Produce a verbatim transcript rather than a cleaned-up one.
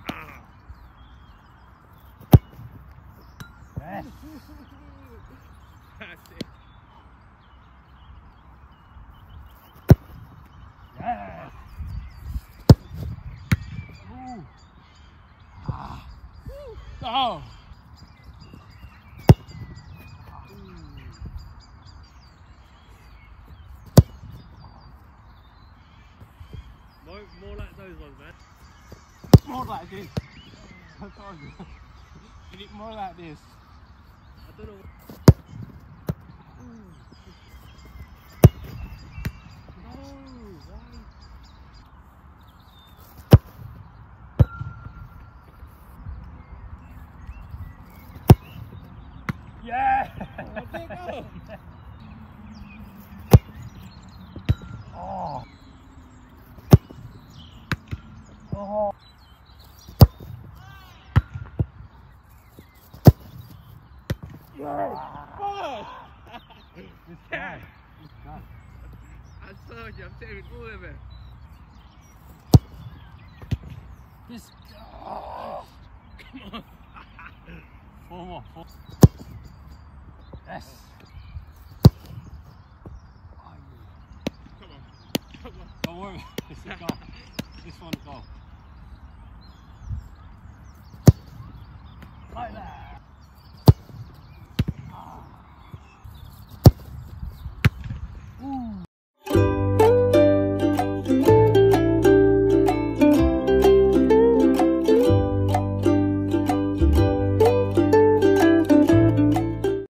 Yes. That's it. Yes. Ooh. Ah. Oh. More, more like those ones, man. More like this. I told you. You need more like this. I don't know what... Yeah! Oh! Oh! Yeah! Oh! This guy. This guy. I told you, I'm saving all of it. This guy. Come on. Four more. Four. Yes. Come on. Come on. Don't worry. This is goal. This one goal. Like that.